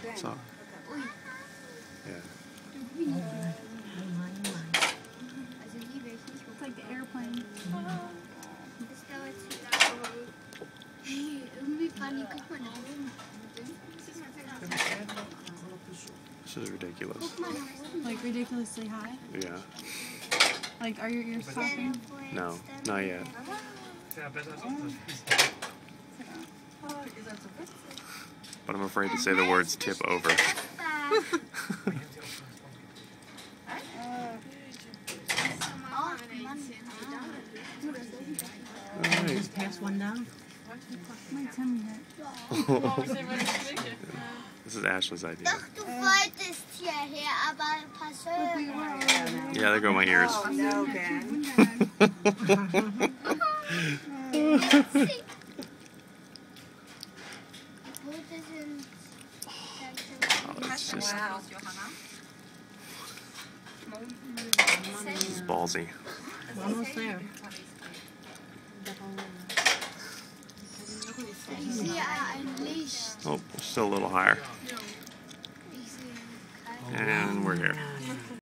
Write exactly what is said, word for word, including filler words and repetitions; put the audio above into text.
So, yeah. It's like the airplane. This is ridiculous. Like ridiculously high? Yeah. Like, are your ears popping? No, not yet. But I'm afraid to say the words tip over. Alright. Just pass one down. My tummy hurt. This is Ashley's idea. Doch, du wolltest hierher, aber pass auf. Yeah, there go my ears. Oh, no, Ben. Oh, it's just... This is ballsy. Almost there. Ich sehe ein Licht. Oh, still a little higher. Ich sehe kein And we're here.